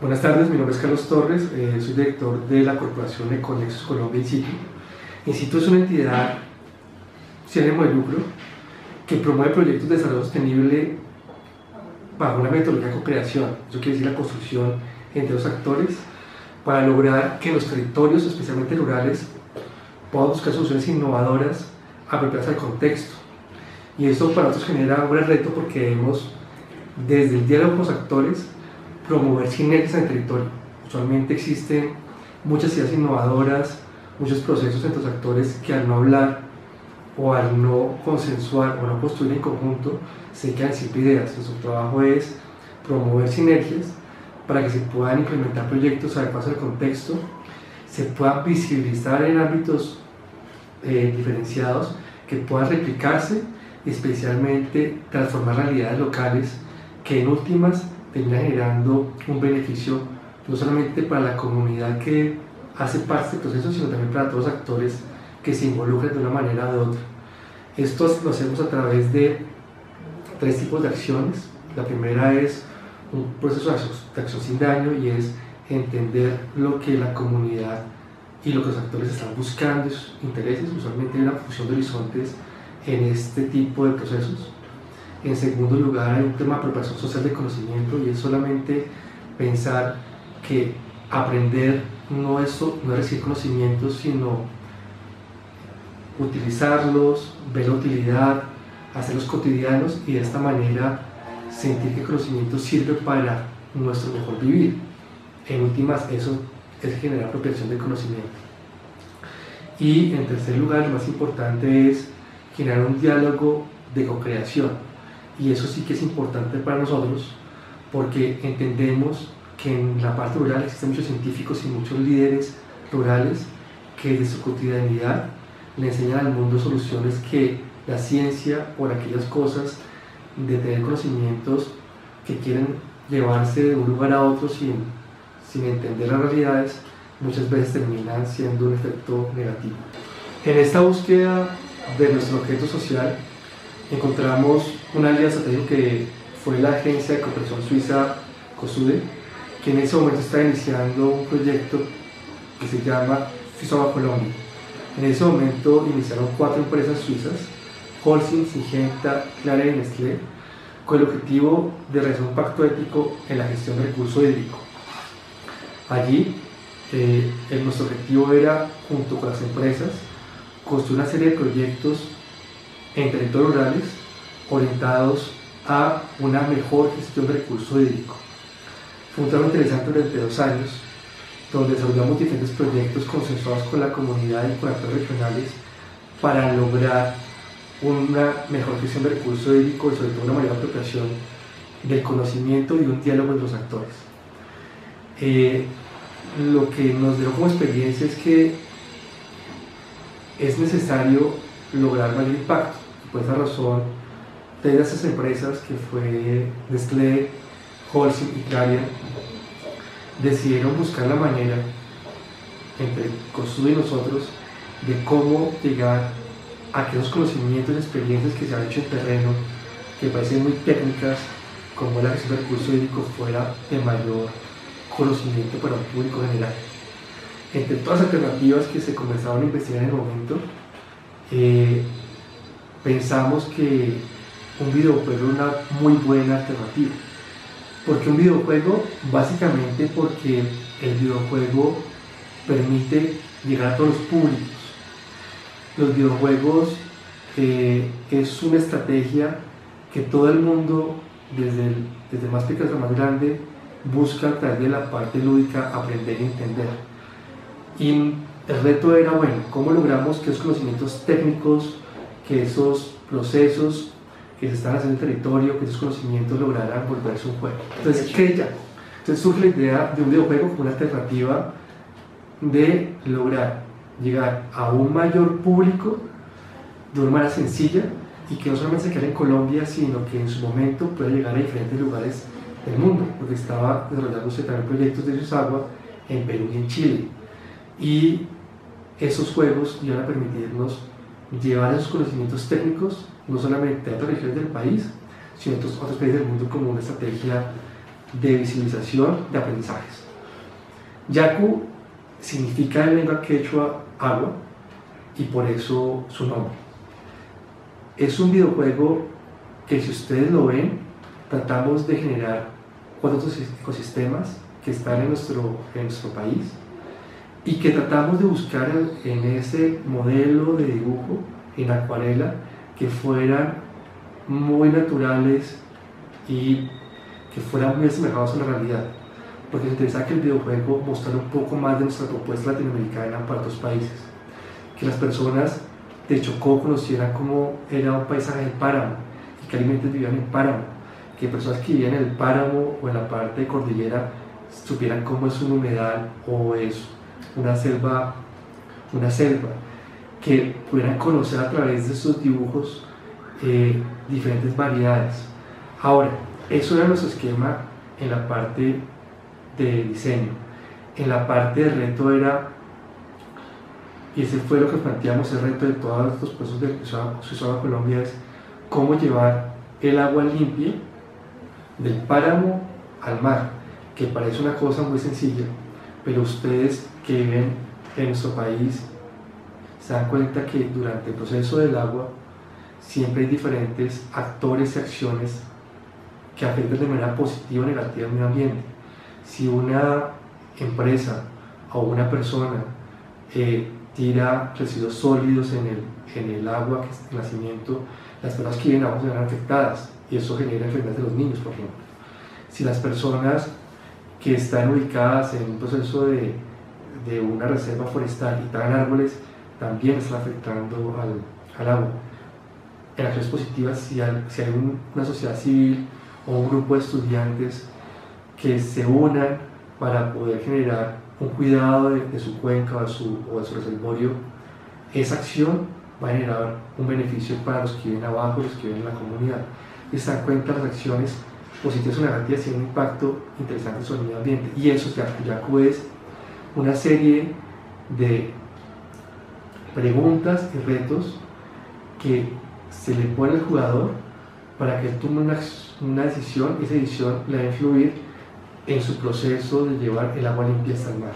Buenas tardes, mi nombre es Carlos Torres, soy director de la corporación Econexus Colombia INCITU. INCITU es una entidad sin ánimo de lucro que promueve proyectos de desarrollo sostenible bajo una metodología de co-creación, eso quiere decir la construcción entre los actores, para lograr que en los territorios, especialmente rurales, podamos buscar soluciones innovadoras apropiadas al contexto. Y esto para nosotros genera un gran reto porque debemos, desde el diálogo con los actores, promover sinergias en el territorio. Usualmente existen muchas ideas innovadoras, muchos procesos entre los actores que al no hablar o al no consensuar o no construir en conjunto se quedan sin ideas. Nuestro trabajo es promover sinergias para que se puedan implementar proyectos adecuados al contexto, se puedan visibilizar en ámbitos diferenciados que puedan replicarse y especialmente transformar realidades locales que en últimas termina generando un beneficio no solamente para la comunidad que hace parte del proceso, sino también para todos los actores que se involucran de una manera o de otra. Esto lo hacemos a través de tres tipos de acciones. La primera es un proceso de acción sin daño y es entender lo que la comunidad y lo que los actores están buscando, sus intereses. Usualmente hay una fusión de horizontes en este tipo de procesos. En segundo lugar, hay un tema de apropiación social de conocimiento y es solamente pensar que aprender no es recibir conocimientos, sino utilizarlos, ver la utilidad, hacerlos cotidianos y de esta manera sentir que el conocimiento sirve para nuestro mejor vivir. En últimas, eso es generar apropiación del conocimiento. Y en tercer lugar, lo más importante es generar un diálogo de co-creación. Y eso sí que es importante para nosotros porque entendemos que en la parte rural existen muchos científicos y muchos líderes rurales que de su cotidianidad le enseñan al mundo soluciones que la ciencia por aquellas cosas de tener conocimientos que quieren llevarse de un lugar a otro sin entender las realidades, muchas veces terminan siendo un efecto negativo. En esta búsqueda de nuestro objeto social encontramos una alianza estratégica que fue la agencia de cooperación suiza COSUDE, que en ese momento está iniciando un proyecto que se llama Suiza Colombia. En ese momento iniciaron 4 empresas suizas, Holcim, Syngenta, Clarion y Nestlé, con el objetivo de realizar un pacto ético en la gestión del recurso hídrico. Allí, nuestro objetivo era, junto con las empresas, construir una serie de proyectos en territorios rurales orientados a una mejor gestión del recurso hídrico. Fue un trabajo interesante durante 2 años, donde desarrollamos diferentes proyectos consensuados con la comunidad y con actores regionales para lograr una mejor gestión del recurso hídrico y sobre todo una mayor apropiación del conocimiento y un diálogo entre los actores. Lo que nos dejó como experiencia es que es necesario lograr mayor impacto. Por esa razón, de esas empresas que fue Nestlé, Holcim y Clarion decidieron buscar la manera entre COSUDE y nosotros de cómo llegar a aquellos conocimientos y experiencias que se han hecho en terreno, que parecen muy técnicas, como la gestión del recurso hídrico, fuera de mayor conocimiento para un público general. Entre todas las alternativas que se comenzaron a investigar en el momento, pensamos que un videojuego era una muy buena alternativa. ¿Por qué un videojuego? Básicamente porque el videojuego permite llegar a todos los públicos. Los videojuegos es una estrategia que todo el mundo, desde más pequeño hasta más grande, busca a través de la parte lúdica aprender y entender. Y el reto era, bueno, ¿cómo logramos que esos conocimientos técnicos, que esos procesos que se están haciendo en el territorio, que esos conocimientos lograran volverse un juego? Entonces, ¿qué ya? Entonces surge la idea de un videojuego como una alternativa de lograr llegar a un mayor público de una manera sencilla y que no solamente se quede en Colombia, sino que en su momento pueda llegar a diferentes lugares del mundo, porque estaba desarrollándose también proyectos de Yusagua en Perú y en Chile. Y esos juegos iban a permitirnos llevar esos conocimientos técnicos no solamente a otras regiones del país, sino a otros países del mundo como una estrategia de visibilización de aprendizajes. Yaku significa en lengua quechua agua y por eso su nombre. Es un videojuego que, si ustedes lo ven, tratamos de generar 4 ecosistemas que están en nuestro país y que tratamos de buscar en ese modelo de dibujo en acuarela que fueran muy naturales y que fueran muy asemejados a la realidad, porque nos interesa que el videojuego mostrara un poco más de nuestra propuesta latinoamericana para otros países, que las personas de Chocó conocieran cómo era un paisaje del páramo y qué alimentos vivían en el páramo, que personas que vivían en el páramo o en la parte de cordillera supieran cómo es un humedal o es una selva, que pudieran conocer a través de estos dibujos diferentes variedades. Ahora, eso era nuestro esquema en la parte de diseño. En la parte de reto era, y ese fue lo que planteamos, el reto de todos estos procesos de Suiza Colombia, es cómo llevar el agua limpia del páramo al mar, que parece una cosa muy sencilla, pero ustedes que viven en nuestro país se dan cuenta que durante el proceso del agua siempre hay diferentes actores y acciones que afectan de manera positiva o negativa al medio ambiente. Si una empresa o una persona tira residuos sólidos en el agua, que es el nacimiento, las personas que viven abajo se ven afectadas y eso genera enfermedades de los niños, por ejemplo. Si las personas que están ubicadas en un proceso de una reserva forestal y talan árboles, también están afectando al agua. En acciones positivas, si hay una sociedad civil o un grupo de estudiantes que se unan para poder generar un cuidado de su cuenca o de su reservorio, esa acción va a generar un beneficio para los que viven abajo y los que viven en la comunidad. Y se dan cuenta las acciones positivas o negativas tienen un impacto interesante sobre el medio ambiente. Y eso Yaku es una serie de preguntas y retos que se le pone al jugador para que él tome una decisión y esa decisión le va a influir en su proceso de llevar el agua limpia hasta el mar.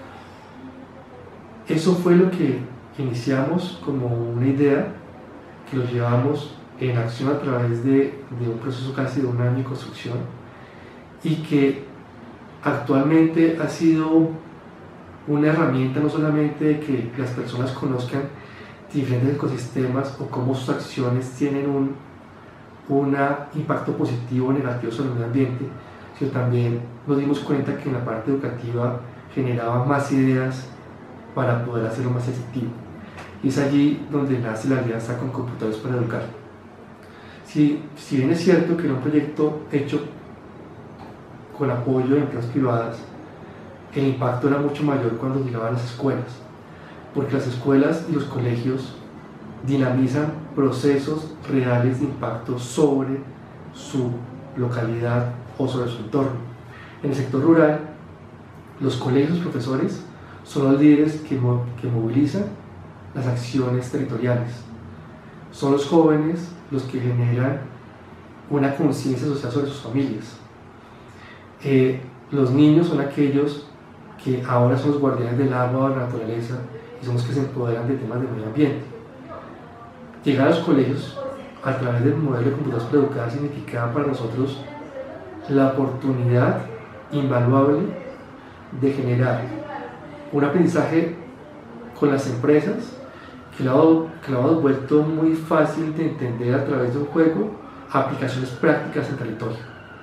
Eso fue lo que iniciamos como una idea que lo llevamos en acción a través de un proceso casi de un año de construcción y que actualmente ha sido una herramienta no solamente de que las personas conozcan diferentes ecosistemas o cómo sus acciones tienen un impacto positivo o negativo sobre el medio ambiente, sino también nos dimos cuenta que en la parte educativa generaba más ideas para poder hacerlo más efectivo. Y es allí donde nace la alianza con Computadores para Educar. Si bien es cierto que era un proyecto hecho con apoyo de empresas privadas, el impacto era mucho mayor cuando llegaban a las escuelas, porque las escuelas y los colegios dinamizan procesos reales de impacto sobre su localidad o sobre su entorno. En el sector rural, los colegios y los profesores son los líderes que movilizan las acciones territoriales. Son los jóvenes los que generan una conciencia social sobre sus familias. Los niños son aquellos que ahora son los guardianes del agua o de la naturaleza y son los que se empoderan de temas de medio ambiente. Llegar a los colegios a través del modelo de Computadores para Educar significaba para nosotros la oportunidad invaluable de generar un aprendizaje con las empresas que lo ha vuelto muy fácil de entender a través de un juego a aplicaciones prácticas en territorio.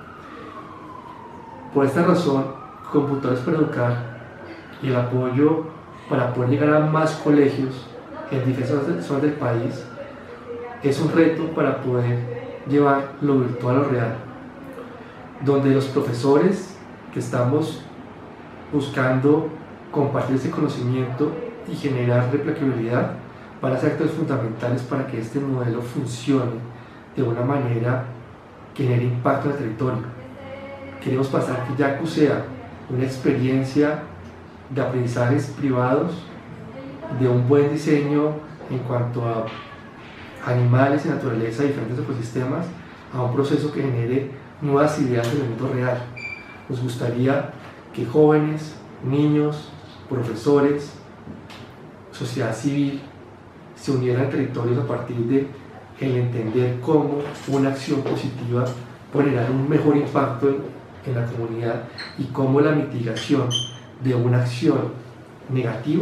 Por esta razón, Computadores para Educar y el apoyo para poder llegar a más colegios en diferentes zonas del país es un reto para poder llevar lo virtual a lo real, donde los profesores que estamos buscando compartir ese conocimiento y generar replicabilidad van a ser actores fundamentales para que este modelo funcione de una manera que genere impacto en el territorio. Queremos pasar que Yaku sea una experiencia de aprendizajes privados, de un buen diseño en cuanto a animales y naturaleza, diferentes ecosistemas, a un proceso que genere nuevas ideas en el mundo real. Nos gustaría que jóvenes, niños, profesores, sociedad civil se unieran a territorios a partir de el entender cómo una acción positiva puede generar un mejor impacto en la comunidad y cómo la mitigación de una acción negativa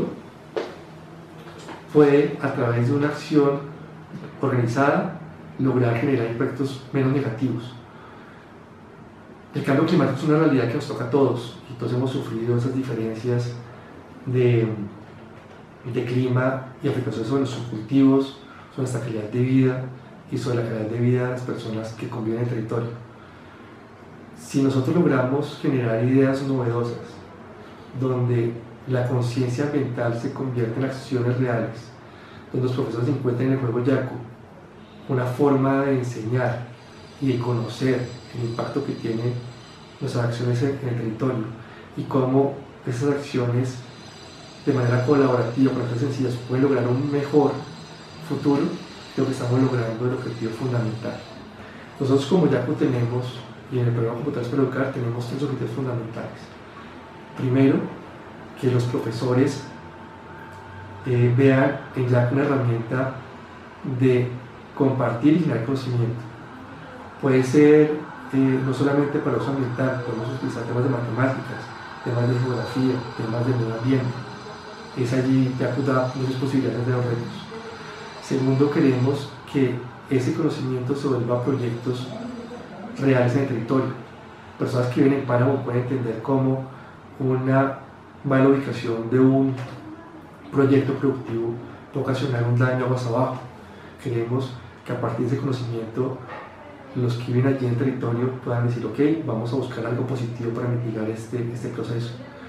puede, a través de una acción organizada, lograr generar impactos menos negativos. El cambio climático es una realidad que nos toca a todos y todos hemos sufrido esas diferencias de clima y afectaciones sobre nuestros cultivos, sobre nuestra calidad de vida y sobre la calidad de vida de las personas que conviven en el territorio. Si nosotros logramos generar ideas novedosas donde la conciencia ambiental se convierte en acciones reales, donde los profesores encuentran en el juego Yaku una forma de enseñar y de conocer el impacto que tienen nuestras acciones en el territorio y cómo esas acciones de manera colaborativa, con acciones sencillas, pueden lograr un mejor futuro, creo que estamos logrando el objetivo fundamental. Nosotros como Yaku tenemos, y en el programa Computadores para Educar, tenemos 3 objetivos fundamentales. Primero, que los profesores vean en Yaku una herramienta de compartir y generar conocimiento. Puede ser no solamente para uso ambiental, podemos utilizar temas de matemáticas, temas de geografía, temas de medio ambiente. Es allí Yaku da muchas posibilidades de los retos. Segundo, queremos que ese conocimiento se vuelva proyectos reales en el territorio. Personas que viven en Páramo pueden entender cómo una mala ubicación de un proyecto productivo puede ocasionar un daño aguas abajo. Queremos que a partir de ese conocimiento los que viven allí en el territorio puedan decir, ok, vamos a buscar algo positivo para mitigar este proceso.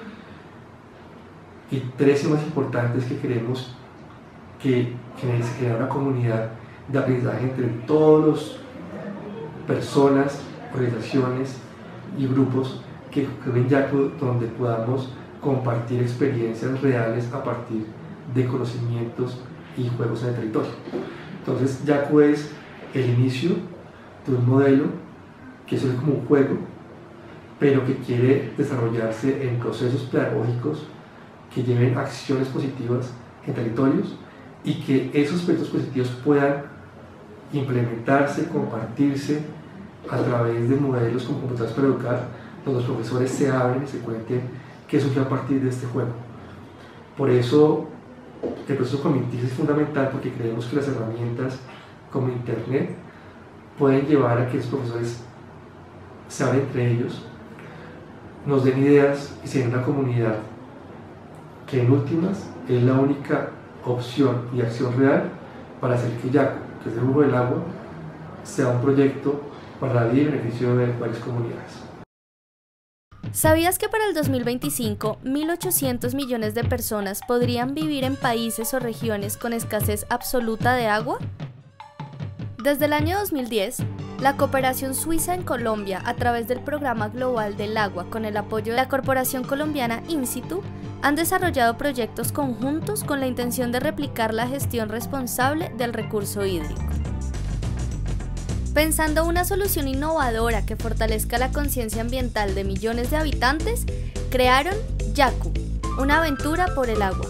Y 3, y más importante, es que queremos que se genere una comunidad de aprendizaje entre todas las personas, organizaciones y grupos que ven Yaku, donde podamos compartir experiencias reales a partir de conocimientos y juegos en el territorio. Entonces Yaku es el inicio de un modelo que es como un juego, pero que quiere desarrollarse en procesos pedagógicos que lleven acciones positivas en territorios y que esos proyectos positivos puedan implementarse, compartirse a través de modelos como Computadores para Educar, donde los profesores se abren y se cuenten qué surgió a partir de este juego. Por eso el proceso cognitivo es fundamental, porque creemos que las herramientas como Internet pueden llevar a que los profesores se abran entre ellos, nos den ideas y se den una comunidad que en últimas es la única opción y acción real para hacer que Yaku, que es el uso del agua, sea un proyecto para la vida y beneficio de varias comunidades. ¿Sabías que para el 2025 1.800 millones de personas podrían vivir en países o regiones con escasez absoluta de agua? Desde el año 2010, la cooperación suiza en Colombia, a través del Programa Global del Agua con el apoyo de la corporación colombiana INSITU, han desarrollado proyectos conjuntos con la intención de replicar la gestión responsable del recurso hídrico. Pensando una solución innovadora que fortalezca la conciencia ambiental de millones de habitantes, crearon Yaku, una aventura por el agua.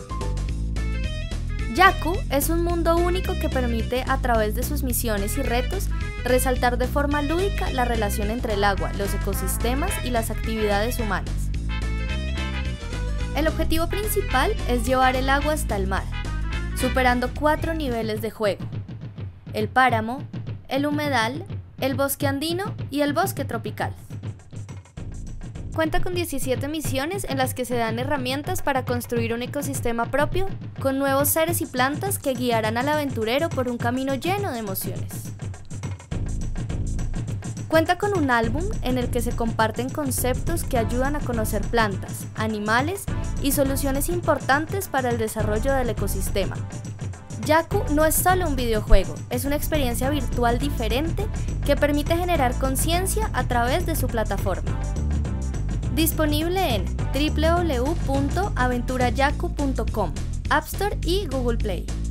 Yaku es un mundo único que permite, a través de sus misiones y retos, resaltar de forma lúdica la relación entre el agua, los ecosistemas y las actividades humanas. El objetivo principal es llevar el agua hasta el mar, superando 4 niveles de juego: el páramo, el humedal, el bosque andino y el bosque tropical. Cuenta con 17 misiones en las que se dan herramientas para construir un ecosistema propio, con nuevos seres y plantas que guiarán al aventurero por un camino lleno de emociones. Cuenta con un álbum en el que se comparten conceptos que ayudan a conocer plantas, animales y soluciones importantes para el desarrollo del ecosistema. Yaku no es solo un videojuego, es una experiencia virtual diferente que permite generar conciencia a través de su plataforma. Disponible en www.aventurayaku.com, App Store y Google Play.